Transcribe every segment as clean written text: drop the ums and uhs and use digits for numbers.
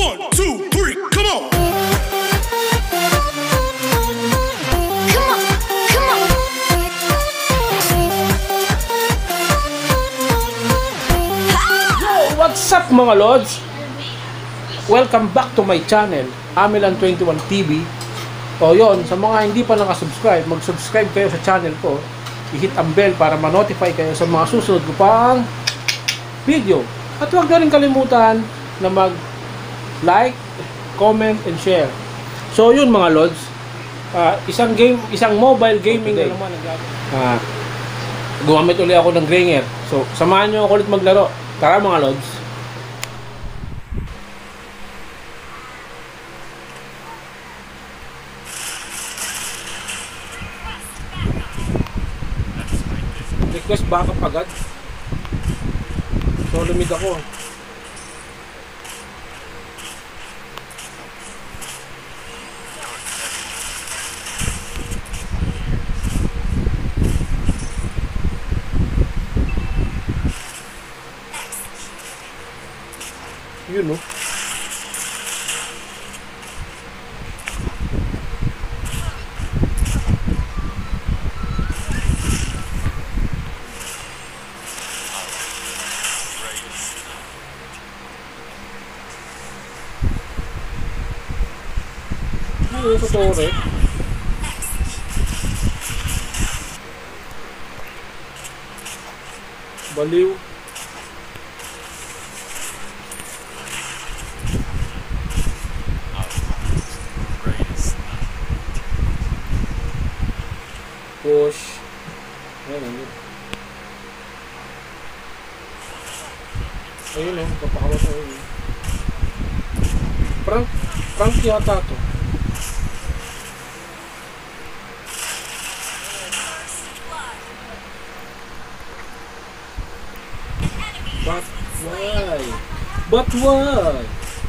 1, 2, 3, come on! What's up mga Lods? Welcome back to my channel, Amilan21 TV. O yon, sa mga hindi pa nakasubscribe, mag-subscribe kayo sa channel ko. I-hit ang bell para ma-notify kayo sa mga susunod ko pang video. At huwag na rin kalimutan na mag-like, comment, and share. So yun mga Lods, isang mobile gaming na naman. Gumamit ulit ako ng Granger. So samahan nyo ako ulit maglaro. Tara mga Lods. Request backup agad. Solo mid ako. Yun no. Yun sa tore. Baliw. Push. Ayan. Ayun o, papakawas na yun. Prank yata to. But why? But why?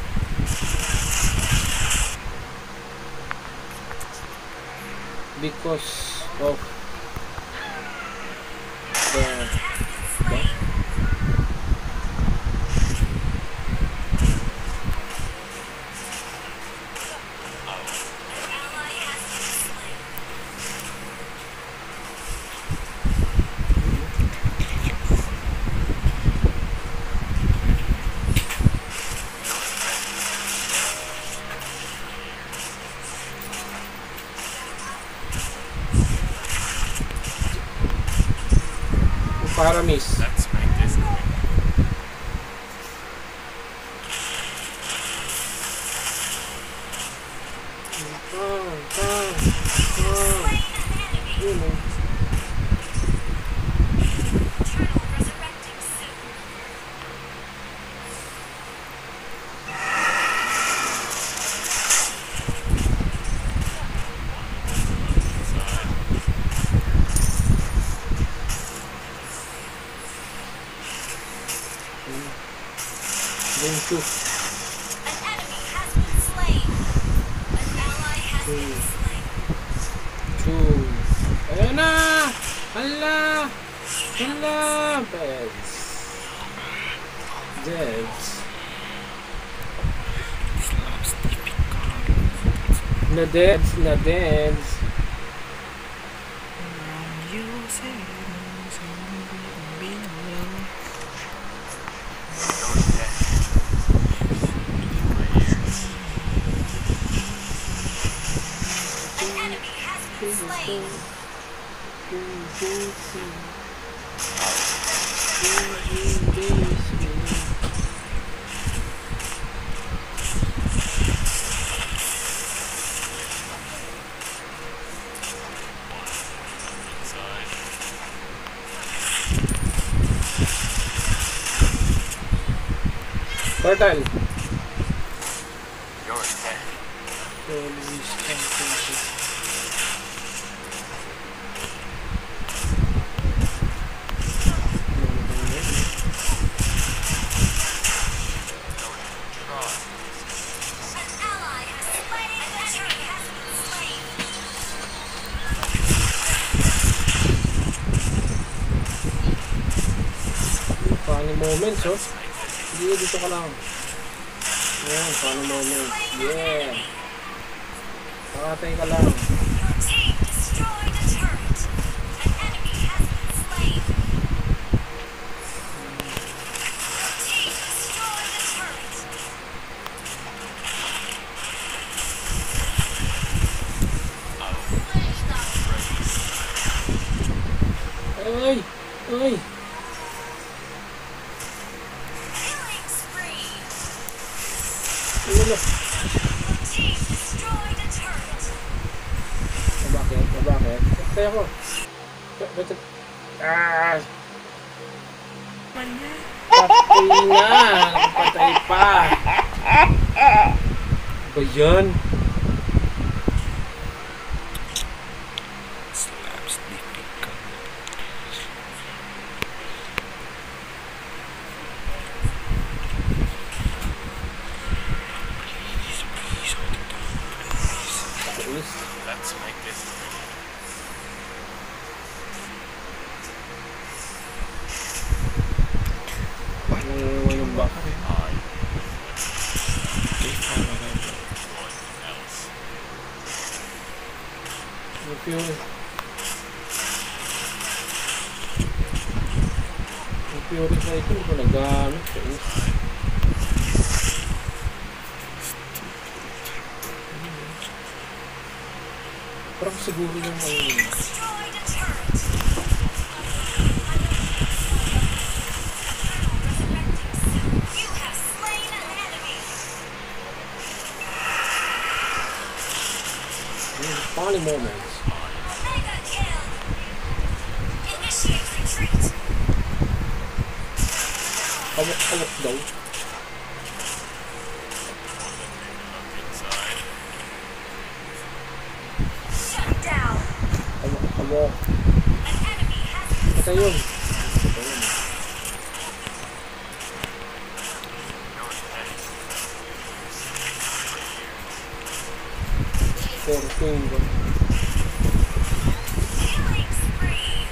Because of the para miss. Let's make this quick. Yun o. Game 2. An enemy has been slain. An ally has been slain. 2. Ayan na! Hala! Hala! Beds. Deads. Na deads, na deads. Slain. Fertile. You're dead. Funny moments, oh. Hindi, dito ka lang. Yan, paano moment. Yeah. Pakatay ka lang. Your team destroyed a turret. An enemy has been slain. Your team destroyed a turret. Ay! Ay! Killing spree. Ulo. Your team destroyed a turret. Bakit? Bakit? Patay ako. Bakit? Ah! Patay na! Patay pa! Ba yan? Let's make this. Walang baka rin. Yung purify ko ito nagamit ko. Parang siguro yung Destroyed a turret. You have slain an enemy. funny moments. Mega kill. Initiate retreat. Hawak daw. Shut down. Hawak. An enemy has been Ito yun. Forking. killing spree.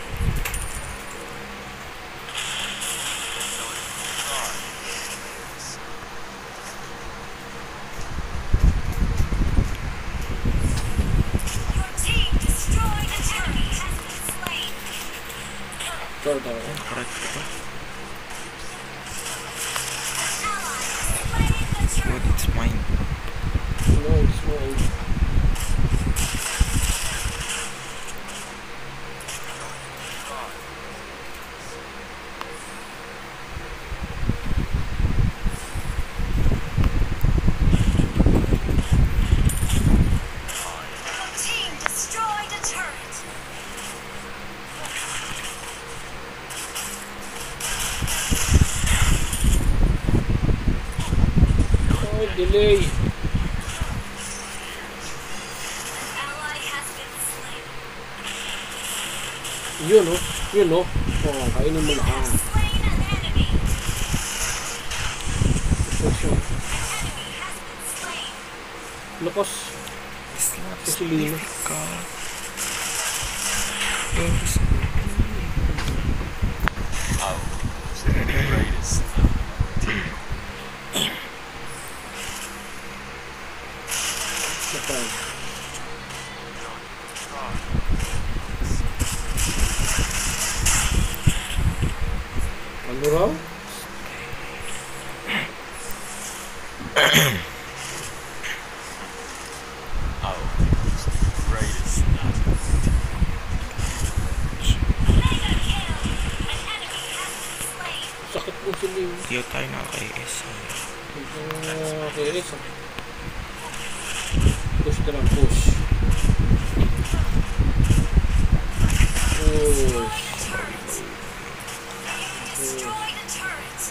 Your team destroyed a turret has been slain. Ito daw. Correct ito. Ally slain the What? turret. It's mine. No, it's mine. Your team destroyed a turret. Ay, delay. Ally has been slain. Yun oh. Yun oh. Oo, kainin mo You na. have slain an enemy. Push yun. An enemy has been slain. Lukos. It's not Sicilino. difficult. Those Greatest. Napal. Ano raw? Greatest. Mega kill. An enemy has been slain. Sakit po sila yun. Hindi tayo nakaka-AS. Okay, isa. Push na lang, push. Push. Destroyed a turret.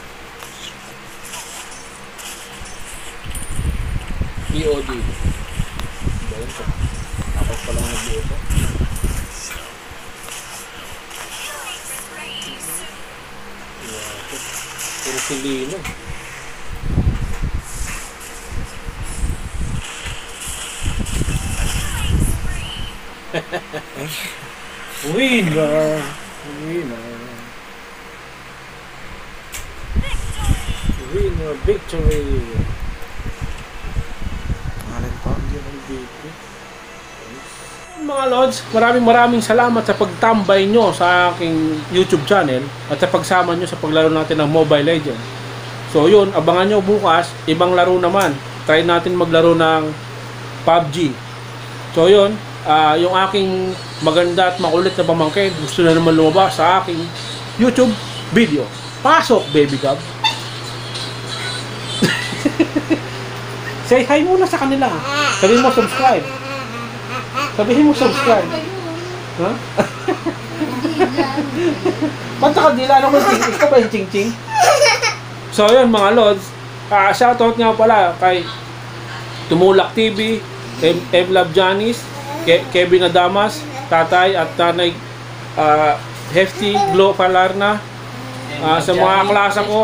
BOD. Bayan ko. Ako pa lang nag-BO ko. Killing spree. Puro silino. Killing spree. Winner! Winner! Victory. Winner victory! Mga Lods, maraming salamat sa pagtambay nyo sa aking YouTube channel at sa pagsama nyo sa paglaro natin ng Mobile Legends. So yun, abangan nyo bukas, ibang laro naman. Try natin maglaro ng PUBG. So yun, yung aking maganda at makulit na pamangkin, gusto na naman lumabas sa aking YouTube video. Pasok, baby cub! Say hi muna sa kanila. Sabihin mo subscribe. Sabihin mo subscribe. Ha? Ba't nakadila? Ano ko yung ching-ching? Ikaw ba yung ching-ching? So yun mga Lods, shoutout nga pala kay Tumulak TV, Love Janice, Kevin Adamas, tatay at nanay Hefty Glo Palarna, sa mga klasa ko,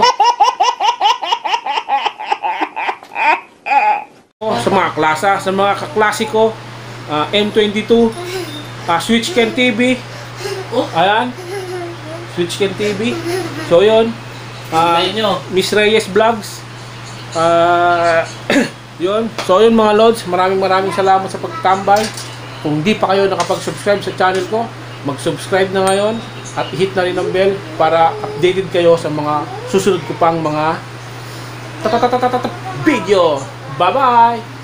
sa mga klasa, sa mga kaklasiko, M22, Switchken TV, ayan, Switchken TV, so yun, Miss Reyes Vlogs, yun, so yun mga Lods, maraming salamat sa pagtambay. Kung di pa kayo nakapag-subscribe sa channel ko, mag-subscribe na ngayon at i-hit na rin ang bell para updated kayo sa mga susunod ko pang mga video. Bye-bye!